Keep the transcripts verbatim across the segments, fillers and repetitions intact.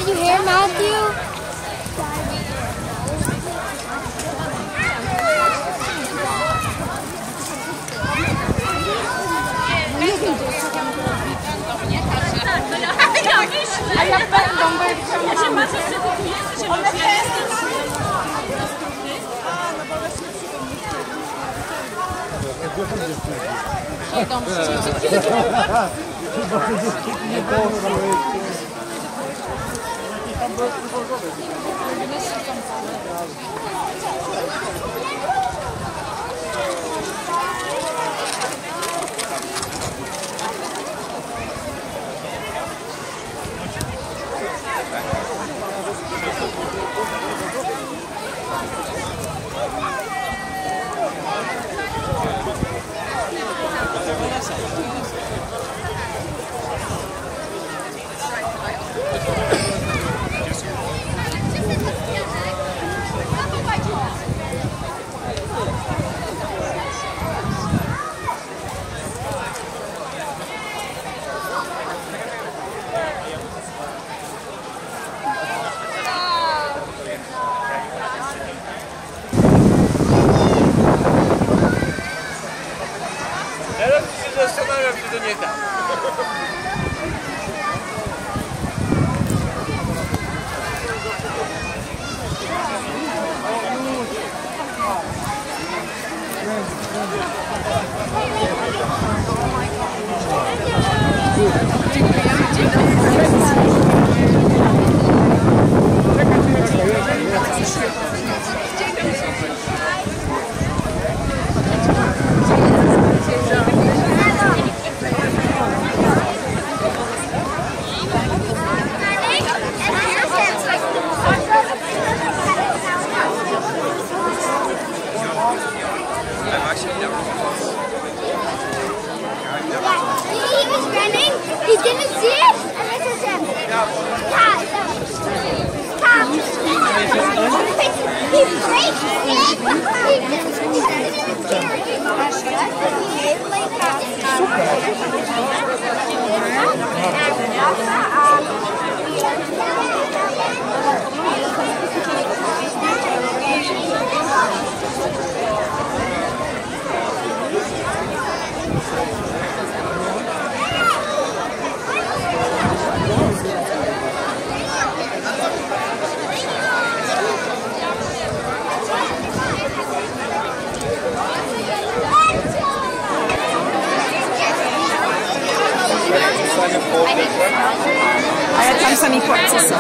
you hear, Matthew? A jak będą, bo jak się ma coś przygotujemy, że one Teraz się zastanawiam, czy to nie tak. He's gonna see it, and this is him. Yeah, Tom. He breaks it. A jak tam sami chłopcy są?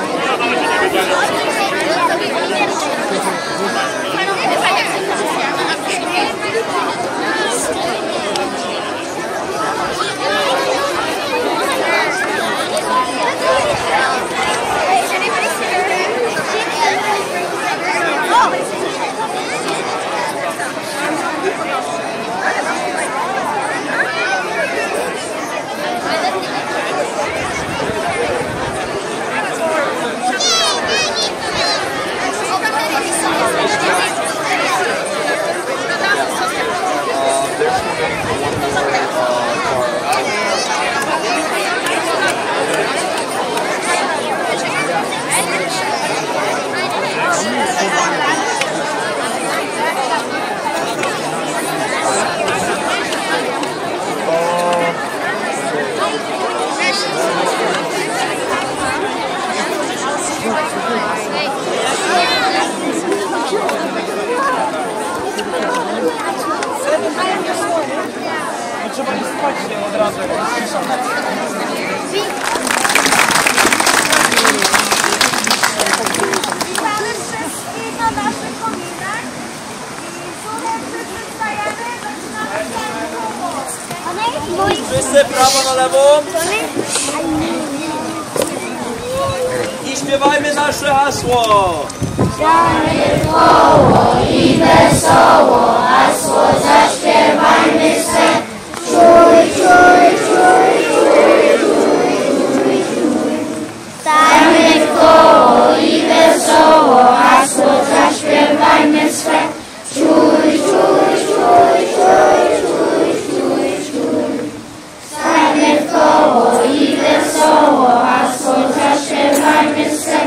Trzeba nie spać od razu. Witamy wszystkich na naszych kominach. I tutaj przedstajemy, zaczynamy. Wszyscy prawo na lewą. I śpiewajmy nasze hasło. Gramy w koło i wesoło, hasło zaśpiewajmy se. Czuj, czuj, czuj, czuj, czuj, czuj, czuj. Stajmy w koło i wesoło, hasło zaśpiewajmy swe. Czuj, czuj, czuj, czuj, czuj, czuj, czuj. Stajmy w koło i wesoło, hasło zaśpiewajmy swe.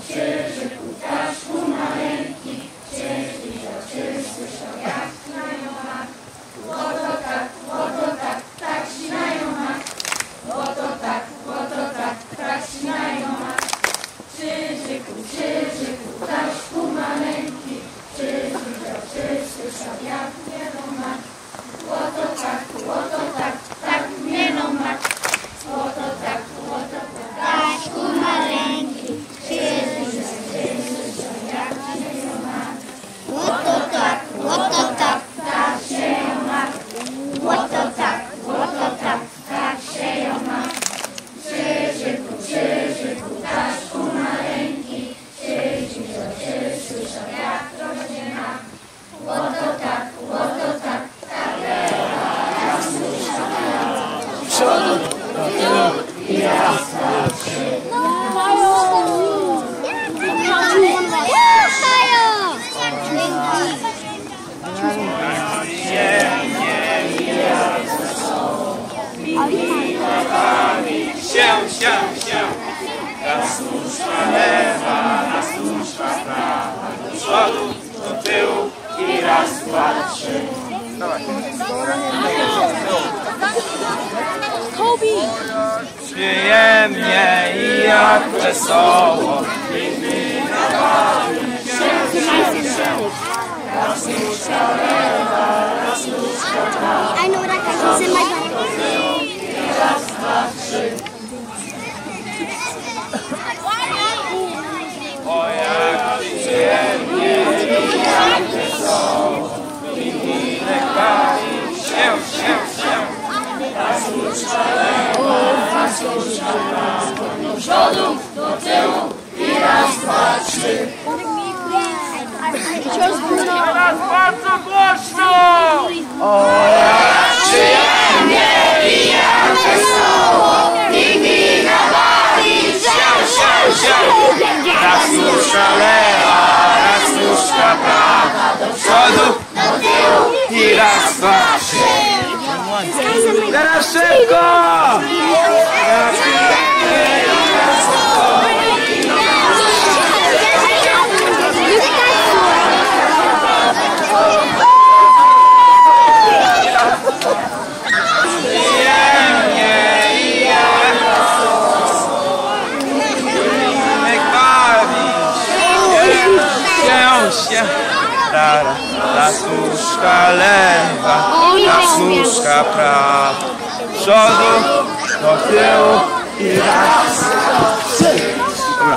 Się, się, się. Raz nóżka lewa, raz nóżka prawa. Do przodu, do tyłu i raz, dwa, trzy. Dawaj. Przyjemnie i jak wesoło. Raz nóżka lewa, raz nóżka prawa. I know what I can say my God. Raz, dwa, trzy. O jak przyjemnie i jak wesoło. Pingwinek bawi się, się, się. Raz nóżka lewa, raz nóżka prawa. Do przodu, do tyłu i raz, dwa, trzy. Teraz bardzo głośno! O jak przyjemnie i jak wesoło. Pingwina bawi się, się, się. Raz nóżka lewa, raz nóżka prawa. Do przodu, do tyłu i raz, dwa, trzy. Teraz szybko! Jak przyjemnie i jak wesoło. Raz nóżka lewa, raz nóżka prawa. Do przodu, do tyłu i raz, trzy. Dobra.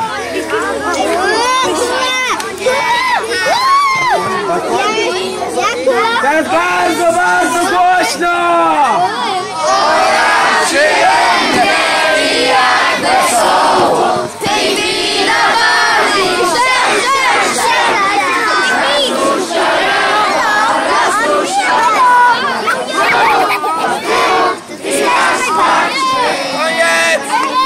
Teraz bardzo, bardzo głośno! Przyjemnie i jak wesoło. Pingwina bawi się, się, się. Raz nóżka lewa, raz nóżka prawa. I raz, dwa, trzy. Koniec!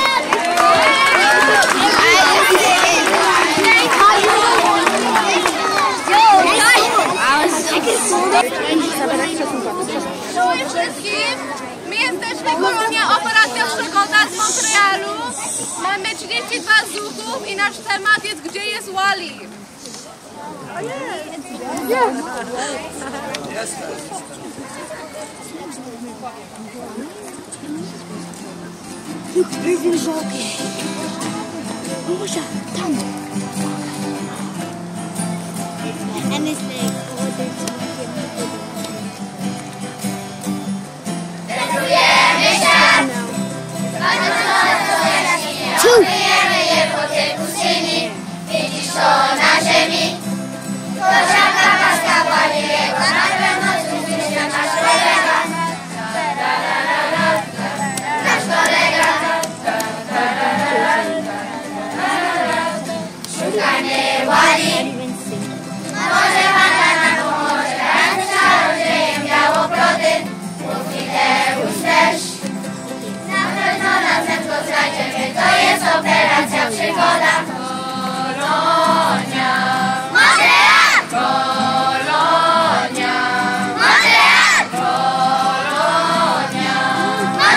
Cześć wszystkim! My jesteśmy Kolonia Operacja Przygoda z Montrealu. Mamy trzydzieści dwa zuchów i nasz temat jest Gdzie jest Wally? Look, there's a zombie. What's that? Tam. And it's like, oh, there's Two. Widzisz to na ziemi, to żadna paska pali jego, na pewno zgubisz się nasz kolega. Nasz kolega. Szukanie Wally, może Wanda nam pomoże, razem z czarodziejem białobrody, mówi Teusz też. Na pewno razem go znajdziemy, to jest operacja Przygoda. Kolonia Montreal! Kolonia Montreal! Kolonia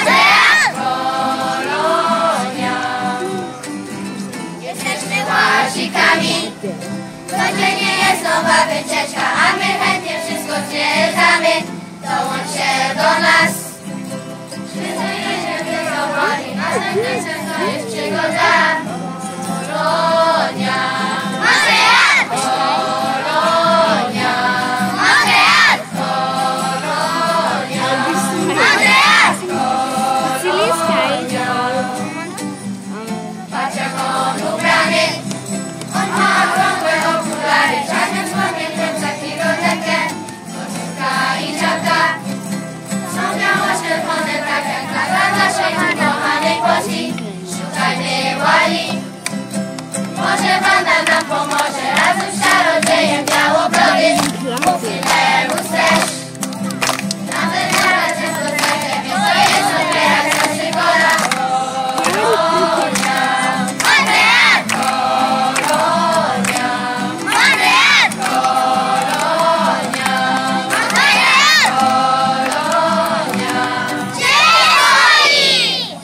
Montreal! Kolonia. Jesteśmy właśnie kosikami. Codziennie jest nowa wycieczka, a my chętnie wszystko zwiedzamy. Dołącz się do nas. Świecenie się wyzowoli, następny sen to jest przygoda. Kolonia. Montreal! Kolonia. Montreal! Kolonia. Montreal! Kolonia. Patrz jak on ubrany. On ma okrągłe okulary, czarnym słowiem kręca kilotekę. Koszulka i czapka są biało-czerwone, tak jak flaga naszej ukochanej Polski. Szukajmy woli, może Wanda nam pomoże, razem z czarodziejem białobrodym. Tyle ustrzeż, nawet zaraz jest do cechę, więc to jest odbierać na przygoda. Kolonia, Montreal! Kolonia, Montreal! Kolonia, Montreal! Kolonia, dzień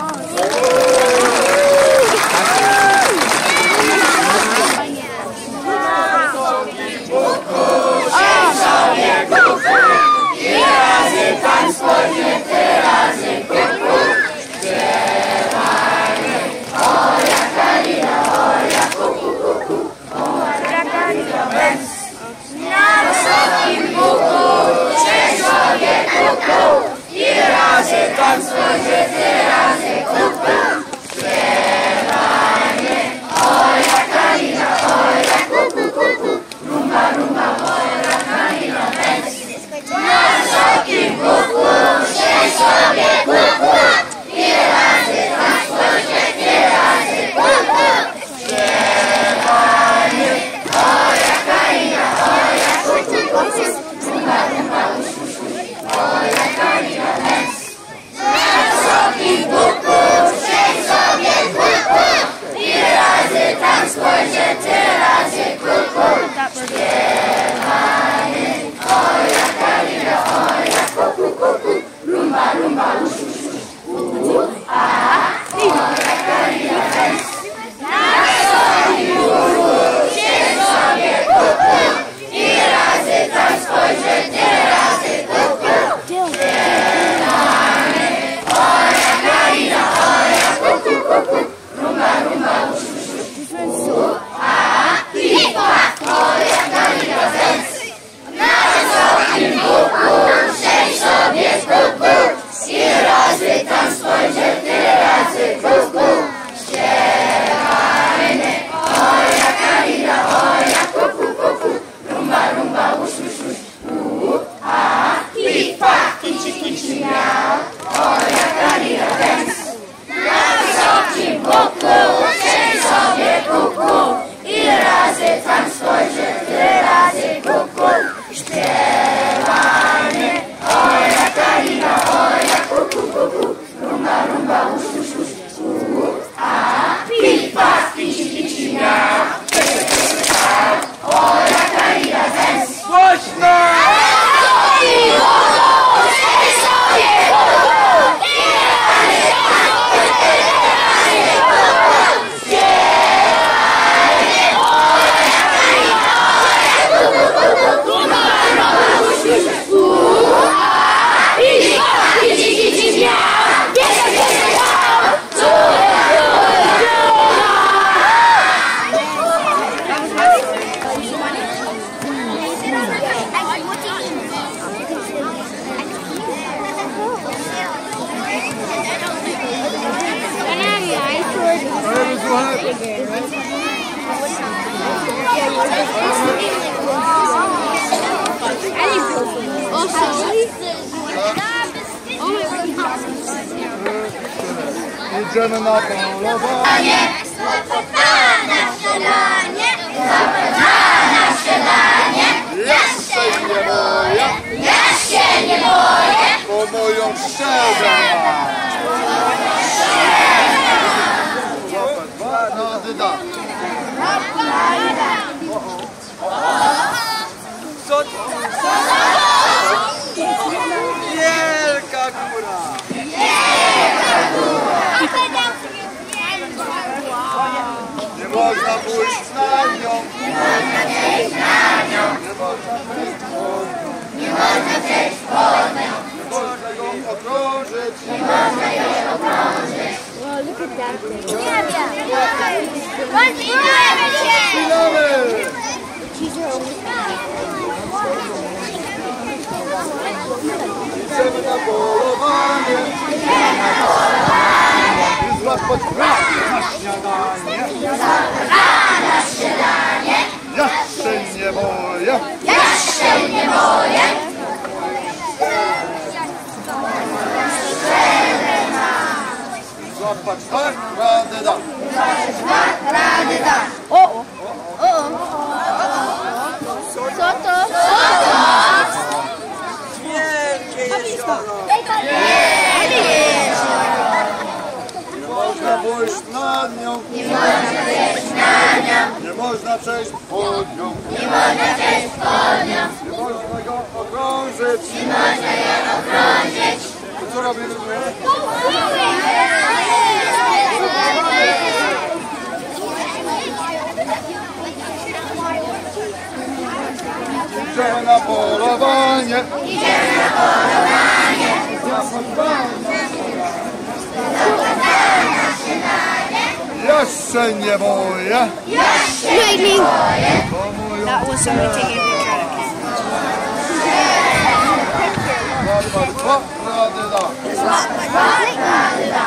Idziemy na polowanie. Na śniadanie, na śniadanie. Ja się nie boję, Ja się nie boję, bo moją szczerę ma. No, dyda. Co to? Wielka góra. Nie można pójść na nią. Nie można zejść na nią. Nie można przejść pod nią. Nie można zejść pod nią. Nie można ją okrążyć. Nie można jej okrążyć. Nie wiem. Rozwinujemy się. Chwilamy! Idziemy na polowanie. Idziemy na polowanie. I złapać rak na śniadanie. Na śniadanie. Ja się nie boję. Ja się nie boję. Złapać tak, radę da. Dwa rady da. O! O! Co to? Co to? Nie można pójść nad nią. Nie można zejść na nią. Nie można przejść pod nią. Nie można przejść pod nią. Nie można ją okrążyć. Nie można ją okrążyć. To co robimy? Idziemy na polowanie. Idziemy na polowanie. Ja się nie boję. Ja się nie boję. Bo moją That was somebody taking a picture. złapać dwa, radę da. Dwa rady da.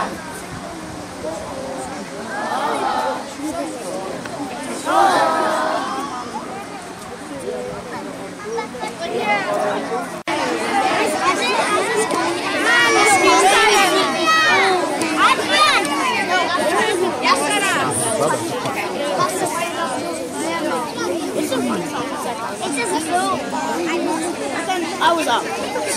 I was up.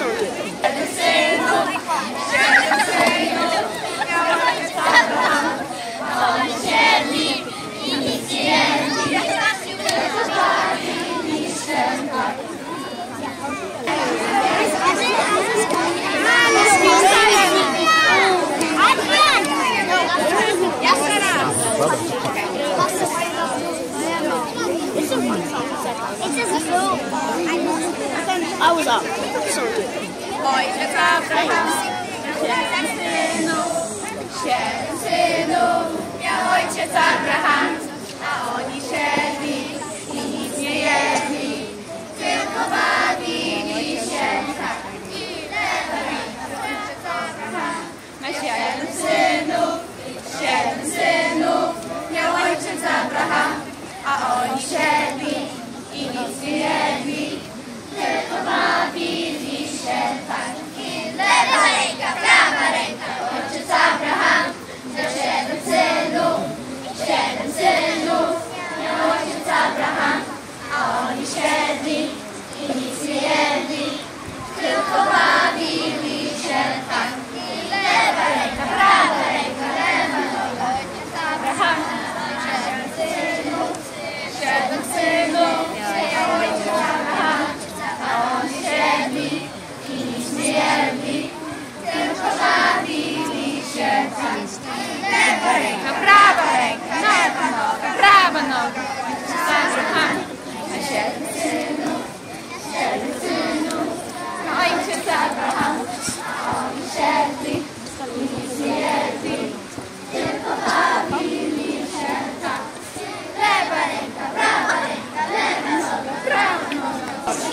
I was up. Ojciec Abraham, siedem synów, siedem synów miał ojciec Abraham, a oni siedli i nic nie jedli, tylko bawili się tak. Ile ojciec Abraham ma siedem synów, siedem synów miał ojciec Abraham, a oni siedli i nic nie jedli, tylko bawili się tak. Lewa ręka, prawa ręka. Ojciec Abraham miał siedem synów. Siedem synów miał ojciec Abraham, a oni siedli i nic nie jedli, tylko bawili się tak. Lewa ręka, prawa ręka, lewa noga. Ojciec Abraham miał siedem synów. Siedem synów miał ojciec Abraham, a oni siedli i nic nie jedli, tylko bawili się tak. Lewa ręka, prawa ręka, lewa noga, prawa noga. Ojciec Abraham ma siedem synów, siedem synów ma ojciec Abraham, a oni siedli i nic nie jedli, tylko bawili się tak. Lewa ręka, prawa ręka, lewa noga, prawa noga.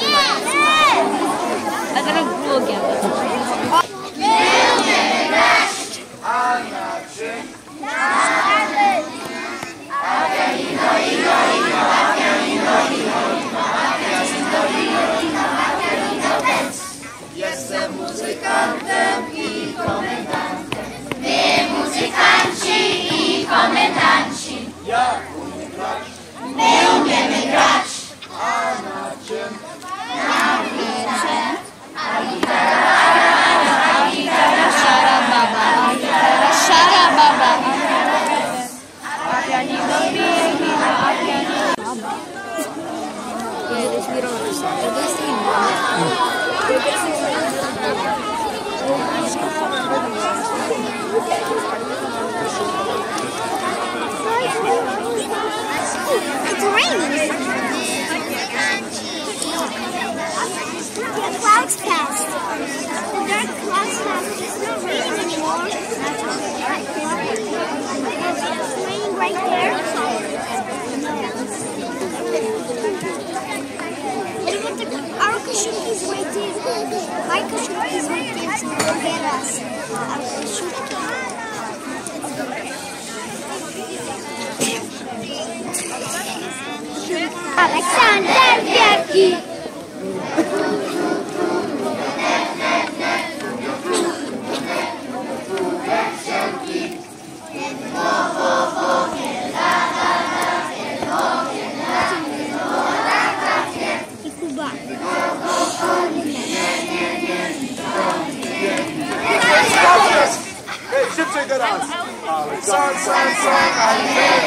I gotta go again. Jestem muzykantem i komendantem. My muzykanci i komendanci. Jak umiem grać, My umiemy grać. a na czym? Shara baba. Thank you. Wisienki. Szybciej teraz! Ale san, san, san, ale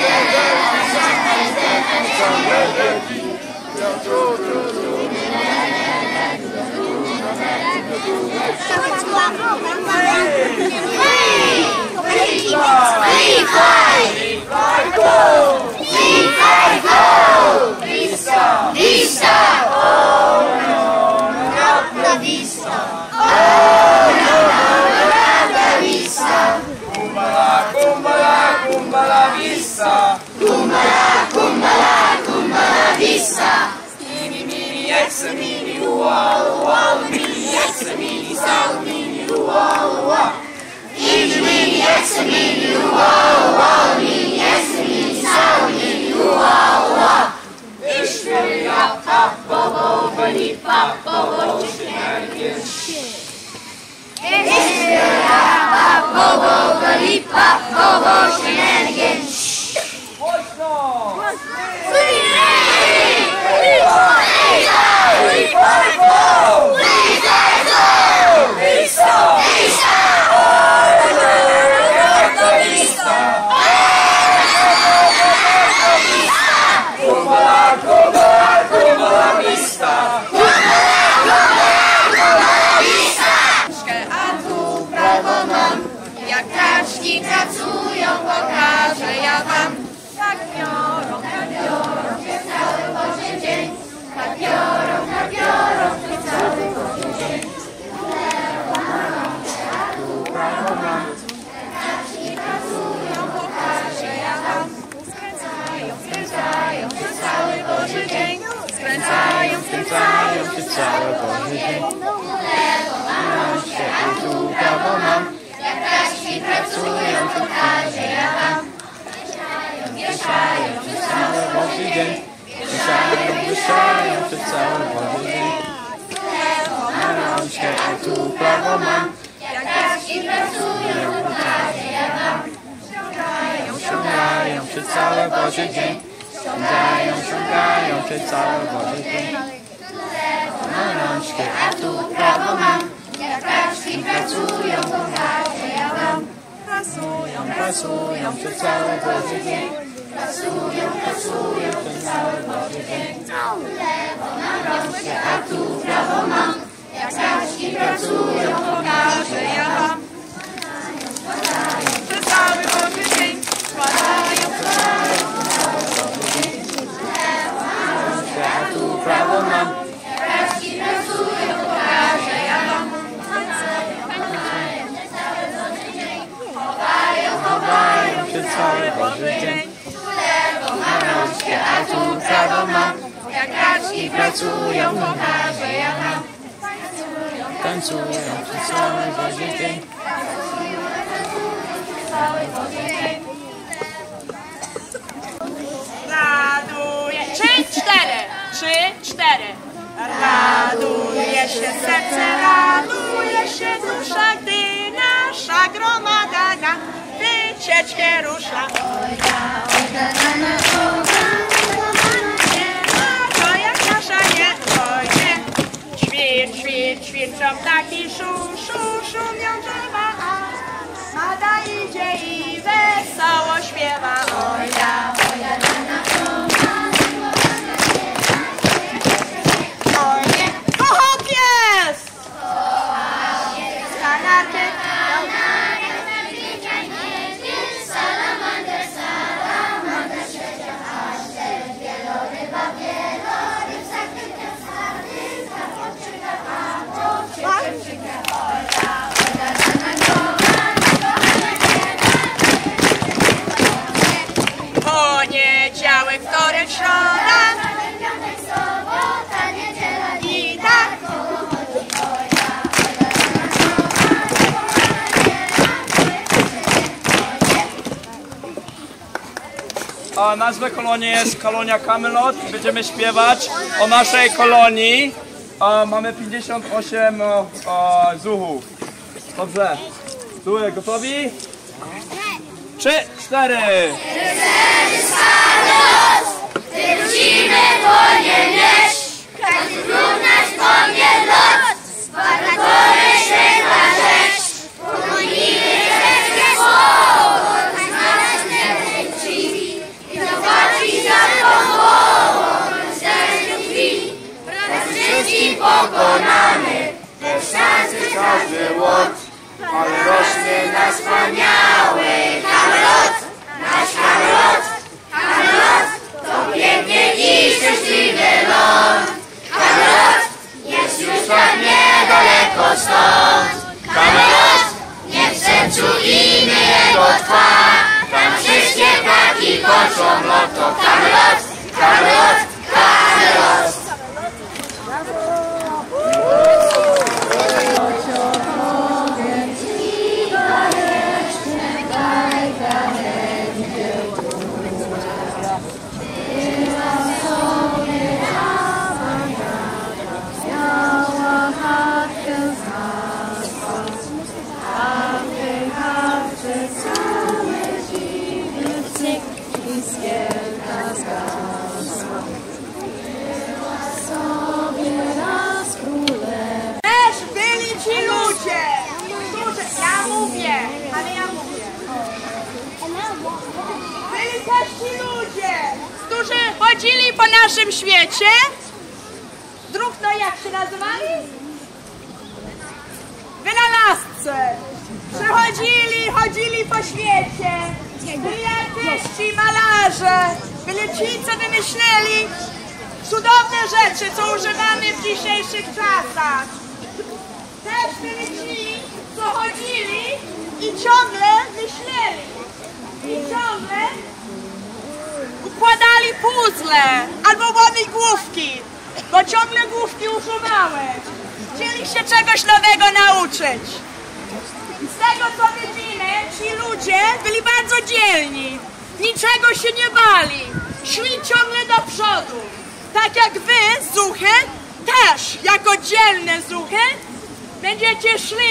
Vista! Vista! Oh no, not la vista! Oh no, not la vista! Kumbala, kumbala, kumbala vista! Kumbala, kumbala, kumbala vista! Mini, mini, ex, mini, ua, ua, mini, ex, mini, sal, mini, ua, ua! Mini, mini, ex, mini, ua, ua, mini, ex, mini, sal, mini, ua, ua! Ishri, up, up, bobo, bunny, pop, bobo, shenanigans. Ishri, up, up, bobo, bunny, pop, bobo, shenanigans. What's wrong? Three, three, four, three, four, four, three, four, Vista, Vista, oh, the Vista, Kumbala, kumbala, kumbala vista! Kumbala, kumbala, kumbala vista! A tu prawo mam, jak kaczki pracują, pokażę ja wam. Tak biorą, tak biorą się cały Boży dzień. Tak biorą, tak biorą się cały Boży dzień. A tu prawo mam, jak kaczki pracują, pokażę ja wam. Skręcają, skręcają się cały Boży dzień. Skręcają, skręcają się cały Boży dzień. Lewo mam rączkę, a tu prawo mam. Jak kaczki pracują, pokażę ja wam. Wieszają się cały Boży dzień. Wieszają, wieszają się cały Boży dzień. Lewo mam rączkę, a tu prawo mam. Jak kaczki pracują, pokażę ja wam. Ściągają, ściągają się cały Boży dzień. Ściągają, ściągają się cały Boży dzień. Lewo mam rączkę, a tu prawo mam. Jak kaczki pracują, pokażę ja wam. Pracują, pracują się cały Boży dzień. Pracują, pracują się cały Boży dzień. Lewo mam rączkę, a tu prawo mam. Jak kaczki pracują, pokażę ja wam. Składają się cały Boży dzień. Składają, składają się cały Boży dzień. Lewo mam rączkę, a tu prawo mam. Jak kaczki pracują, pokażę ja wam. Chowają, chowają się cały Boży dzień. Lewo mam rączkę, a tu prawo mam. Jak kaczki pracują, pokażę ja wam. Tańcują się cały Boży dzień. Cały Boży dzień. Raduje, trzy, cztery, trzy, cztery. Raduje się serce, raduje się dusza, gdy nasza gromada na wycieczkę rusza. Nie ma to jak nasza, nie, oj nie. Ćwir, ćwir, ćwirczą ptaki, szu, szu, szumią drzewa, a Mada idzie i wesoło śpiewa. Oj da, oj da, da, da, oj nie, kocham pies! Kocham pies, kanarkę, salamander, salamander, trzecia, aż te wieloryba, wieloryb, zakryte, sarny, karpoczyka, karpoczyka, A nazwa kolonii jest Kolonia Camelot. Będziemy śpiewać o naszej kolonii. A mamy pięćdziesiąt osiem a, zuchów. Dobrze. Zuchy gotowi? Trzy, cztery. Wrócimy po nie wieś, każdy klub nasz pomnie lot, Spartatory święta rzecz, pogonimy wszystkie słowo, znaleźć nie wrócili i zobaczyć za tą głową, serce krwi, wraz wszystkim pokonamy, te szanse każdy łot, ale rośnie nasz wspaniały Camelot, nasz Camelot, Camelot. To pięknie i szczęśliwy ląd. Camelot jest już tak niedaleko stąd. Camelot, niech w sercu inny jego trwa. Tam wszystkie ptaki kończą lot. To Camelot, Camelot, Camelot. Chodzili po naszym świecie. Druk, no jak się nazywali? Wynalazcy. Przechodzili, chodzili po świecie. Byli artyści, malarze. Byli ci, co wymyśleli cudowne rzeczy, co używamy w dzisiejszych czasach. Też byli ci, co chodzili i ciągle myśleli. I ciągle układali puzzle albo łamigłówki, bo ciągle główki usuwały. Chcieli się czegoś nowego nauczyć. Z tego co widzimy, ci ludzie byli bardzo dzielni. Niczego się nie bali. Szli ciągle do przodu. Tak jak wy, zuchy, też jako dzielne zuchy będziecie szli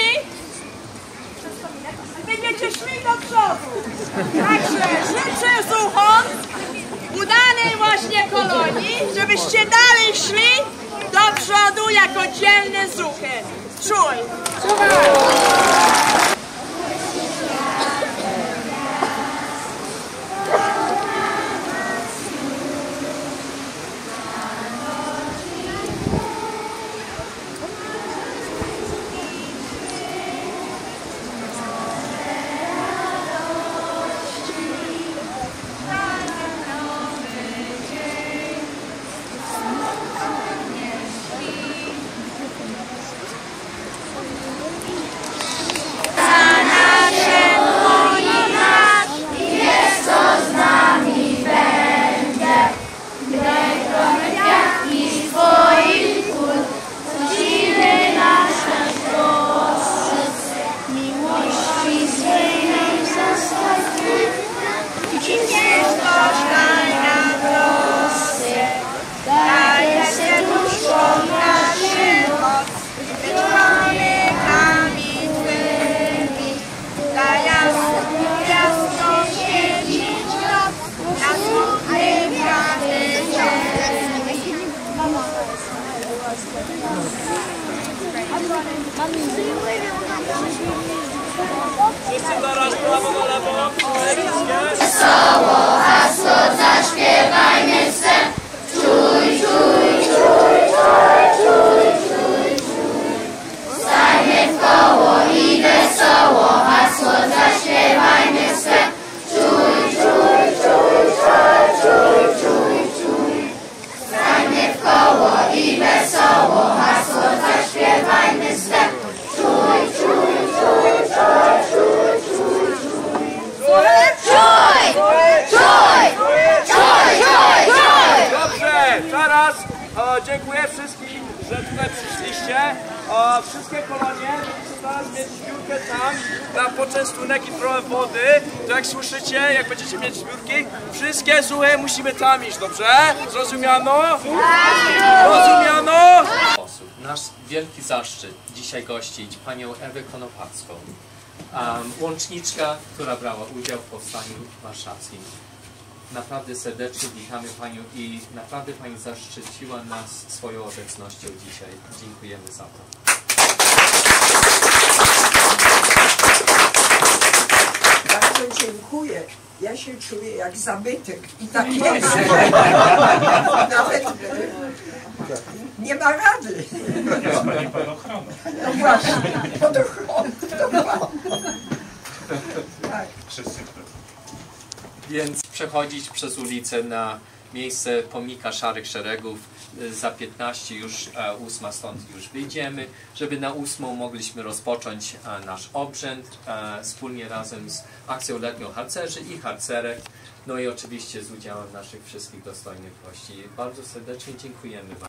będziecie szli do przodu. Także życzę zuchom udanej właśnie kolonii, żebyście dalej szli do przodu jako dzielne zuchy. Czuj! Wszyscy naraz prawo na lewo. Wesoło hasło zaśpiewajmy wstęp. Czuj, czuj, czuj, czuj, czuj, czuj, czuj. Stajmy w koło i wesoło hasło zaśpiewajmy wstęp. Czuj, czuj, czuj, czuj, czuj, czuj, czuj. Stajmy w koło i wesoło hasło zaśpiewajmy wstęp. Czuj, czuj, czuj, czuj, czuj, czuj, czuj. Czuj! Czuj! Czuj! Czuj! Czuj! Dobrze, teraz o, dziękuję wszystkim, że tutaj przyszliście. nie? A wszystkie kolonie będziecie zaraz mieć zbiórkę tam na poczęstunek i trochę wody. To jak słyszycie, jak będziecie mieć zbiórki, wszystkie zuchy musimy tam iść, dobrze? Zrozumiano? Zrozumiano? Nasz wielki zaszczyt dzisiaj gościć panią Ewę Konopacką, um, łączniczka, która brała udział w powstaniu warszawskim. Naprawdę serdecznie witamy panią i naprawdę pani zaszczyciła nas swoją obecnością dzisiaj. Dziękujemy za to. Bardzo dziękuję. Ja się czuję jak zabytek i tak jest. Nawet nie ma rady. Jest pani pod ochroną. No właśnie, pod ochroną. Tak. Wszyscy. Więc przechodzić przez ulicę na miejsce pomnika Szarych Szeregów. Za piętnaście już e, ósma, stąd już wyjdziemy, żeby na ósmą mogliśmy rozpocząć e, nasz obrzęd e, wspólnie razem z akcją letnią harcerzy i harcerek, no i oczywiście z udziałem naszych wszystkich dostojnych gości. Bardzo serdecznie dziękujemy wam.